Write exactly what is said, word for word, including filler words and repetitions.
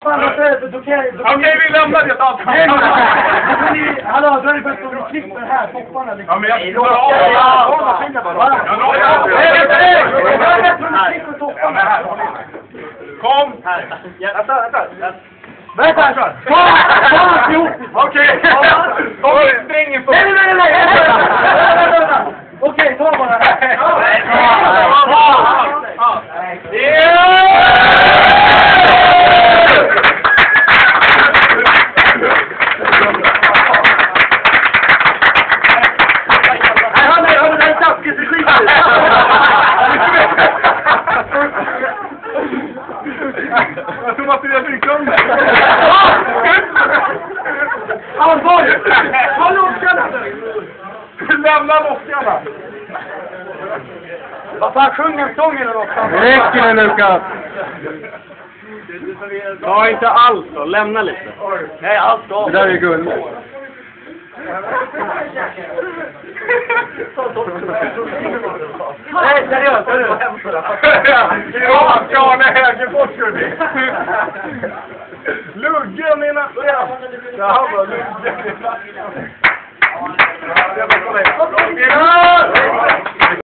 fan, då kan jag... Okej, vi lämnar det allt. Hallå, då är det bäst om vi klipper här, topparna liksom. Ja, men jag ska bara... Kom! Vänta, vänta. Vänta! Okej! Okej, spring på... Nej, nej, nej, nej! Okej, ta bara här. Jag tror att det är byggande. Allvarligt! Ta lockarna! Lämna lockarna! Vad fan, sjung en sång eller något? Det räcker det, Lukas! Ja, inte alls då. Lämna lite. Nej, allt då. Det där är guld. Nej, seriöst, hörru. Ja, Karne Hägerfors skulle vi. Luggen i natten. Det här var luggen i natten.